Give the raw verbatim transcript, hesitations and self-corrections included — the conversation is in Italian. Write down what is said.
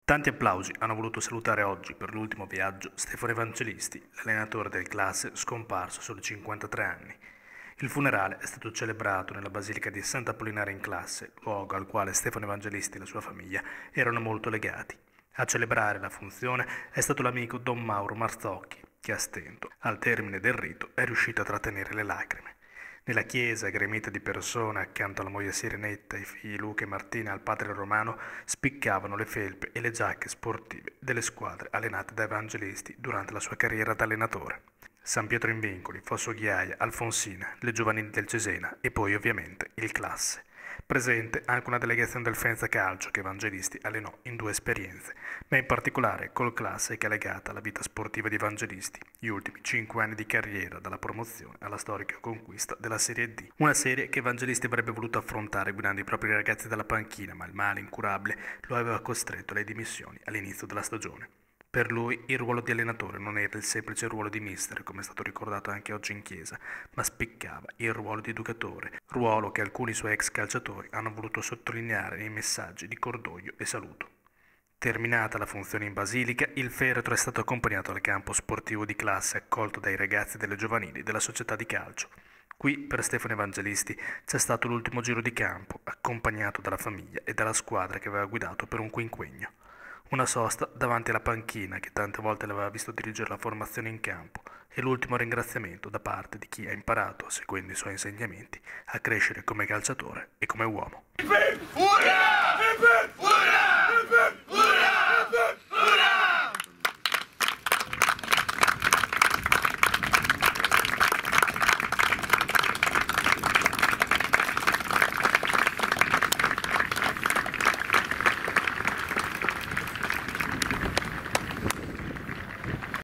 Tanti applausi hanno voluto salutare oggi per l'ultimo viaggio Stefano Evangelisti, l'allenatore del classe scomparso a soli cinquantatré anni. Il funerale è stato celebrato nella Basilica di Sant'Apollinare in Classe, luogo al quale Stefano Evangelisti e la sua famiglia erano molto legati. A celebrare la funzione è stato l'amico Don Mauro Marzocchi, che a stento, al termine del rito, è riuscito a trattenere le lacrime. Nella chiesa, gremita di persone, accanto alla moglie Sirenetta, ai figli Luca e Martina e al padre Romano, spiccavano le felpe e le giacche sportive delle squadre allenate da Evangelisti durante la sua carriera da allenatore. San Pietro in Vincoli, Fosso Ghiaia, Alfonsina, le giovanili del Cesena e poi ovviamente il Classe. Presente anche una delegazione del Faenza Calcio che Evangelisti allenò in due esperienze, ma in particolare col Classe che è legata alla vita sportiva di Evangelisti, gli ultimi cinque anni di carriera dalla promozione alla storica conquista della Serie D. Una serie che Evangelisti avrebbe voluto affrontare guidando i propri ragazzi dalla panchina, ma il male incurabile lo aveva costretto alle dimissioni all'inizio della stagione. Per lui il ruolo di allenatore non era il semplice ruolo di mister, come è stato ricordato anche oggi in chiesa, ma spiccava il ruolo di educatore, ruolo che alcuni suoi ex calciatori hanno voluto sottolineare nei messaggi di cordoglio e saluto. Terminata la funzione in basilica, il feretro è stato accompagnato al campo sportivo di Classe accolto dai ragazzi delle giovanili della società di calcio. Qui, per Stefano Evangelisti, c'è stato l'ultimo giro di campo, accompagnato dalla famiglia e dalla squadra che aveva guidato per un quinquennio. Una sosta davanti alla panchina che tante volte l'aveva visto dirigere la formazione in campo e l'ultimo ringraziamento da parte di chi ha imparato, seguendo i suoi insegnamenti, a crescere come calciatore e come uomo.